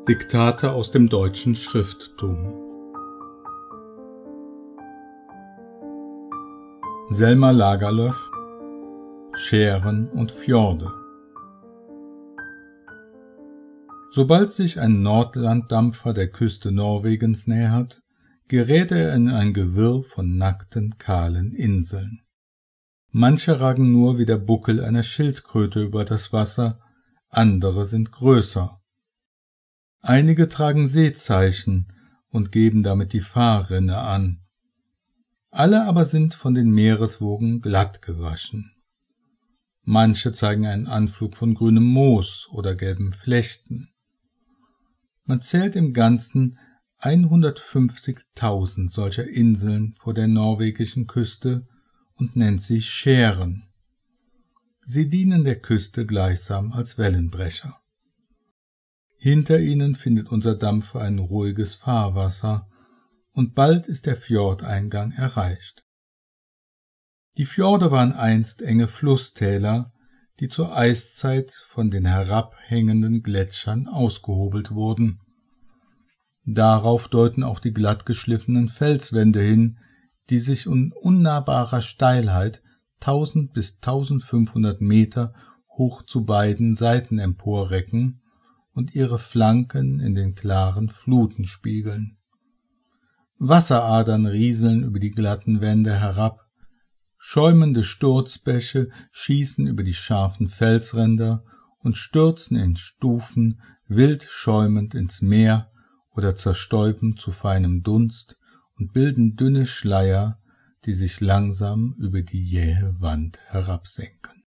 Diktate aus dem deutschen Schrifttum. Selma Lagerlöf, Schären und Fjorde. Sobald sich ein Nordlanddampfer der Küste Norwegens nähert, gerät er in ein Gewirr von nackten, kahlen Inseln. Manche ragen nur wie der Buckel einer Schildkröte über das Wasser, andere sind größer. Einige tragen Seezeichen und geben damit die Fahrrinne an. Alle aber sind von den Meereswogen glatt gewaschen. Manche zeigen einen Anflug von grünem Moos oder gelben Flechten. Man zählt im Ganzen 150.000 solcher Inseln vor der norwegischen Küste und nennt sie Schären. Sie dienen der Küste gleichsam als Wellenbrecher. Hinter ihnen findet unser Dampfer ein ruhiges Fahrwasser, und bald ist der Fjordeingang erreicht. Die Fjorde waren einst enge Flusstäler, die zur Eiszeit von den herabhängenden Gletschern ausgehobelt wurden. Darauf deuten auch die glatt geschliffenen Felswände hin, die sich in unnahbarer Steilheit 1000 bis 1500 Meter hoch zu beiden Seiten emporrecken und ihre Flanken in den klaren Fluten spiegeln. Wasseradern rieseln über die glatten Wände herab, schäumende Sturzbäche schießen über die scharfen Felsränder und stürzen in Stufen wild schäumend ins Meer oder zerstäuben zu feinem Dunst und bilden dünne Schleier, die sich langsam über die jähe Wand herabsenken.